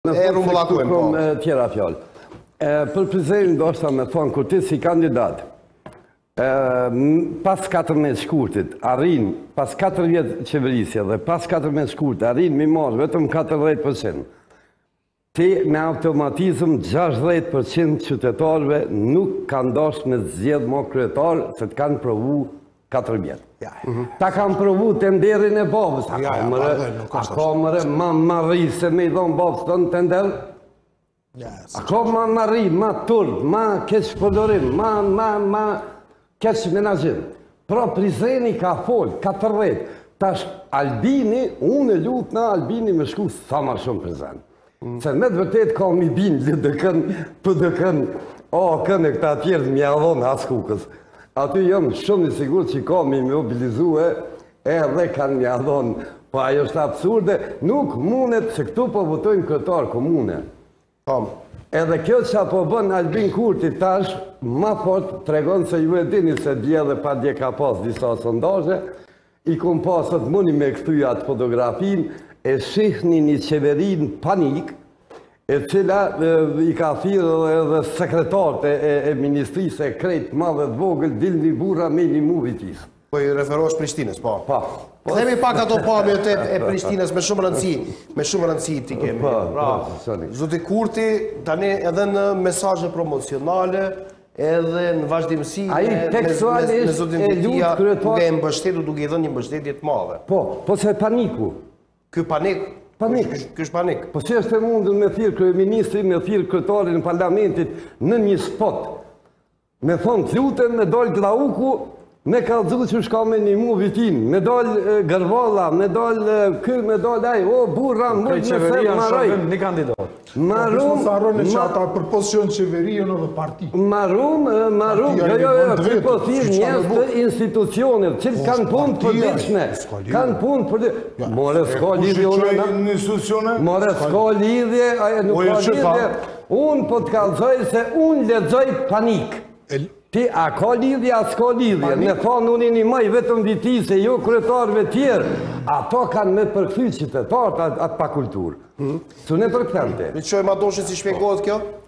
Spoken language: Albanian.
E rumbullakojmë po. Tjera fjallë. Për Prizrenin do është me thonë, kur ti si kandidat, pas 14 shkurtit, arrin, pas 4 vjetë qeverisja dhe pas 14 shkurtit, arrin mi marrë vetëm 40%. Ti me automatizm 60% qytetarëve nuk kanë dashur me zgjedh më kryetar se të kanë provu 4 vjetë. Ta kanë provu të nderin e babës. A ka mëre ma marri se me i dhonë babës të në të nderë? A ka ma marri, ma turp, ma keq përdorim, ma keq menazhim. Pra Prizreni ka folë, 40. Tash Albini, unë e lutë në Albini me shku sa ma shumë Prizren. Se me të vërtet ka mi binë, për dëkën, kënë e këta tjerë mi adhonë askukës. Aty jam shumë i sigur që ka mi mobilizue, edhe kanë mi adhonë, po ajo është absurde, nuk mundet se këtu po votojnë kryetar komune. Edhe kjo që po bën Albin Kurti tash, ma fort tregon se ju e dini se dje dhe pa dje ka pas disa sondazhe, i kom pasët muni me këtuja atë fotografin, e shihni një qeverin panik, e cila i ka thirë edhe sekretarët e ministrisë e krejt madhe të vogël, dilni burra me një mu vitis. Po i referosh Prishtinës, po? Pa. Themi pak ato pamjet e Prishtinës me shumë rëndësi ti kemi. Zoti Kurti, tani edhe në mesazhe promocionale, edhe në vazhdimësi me zotin Butia, duke e mbështetur, duke i dhënë një mbështetje të madhe. Po se paniku. Ky panik? Panik. Ky është panik. Po si është e mundën me thirë kryeministrin, me thirë kryetarin në parlamentit në një spot. Me thonë të lutem, me dollë Glauku, me ka dhëtë që shka me një mu vitin, me dollë Gërvalla, me dollë ky, me dollë aj, o burra, më në se maroj. Një kandidat. Marum, që ata për pozicion qeverion edhe parti. Marum, që po thirë njës të institucionet, që kanë punë përdiqme, kanë punë përdiqme. More s'ka lidhje unë, more s'ka lidhje, aje nuk ka lidhje. Unë po të kalzoj se unë lexoj panik. Ti, a ka lidhje, a s'ka lidhje. Me thonë unë një maj vetëm vitise, jo kryetarëve tjerë, ato kanë me përkthy qytetarët atë pa kulturë. Su ne përkëtante. Mi qojmë ato që si shpjegohet kjo?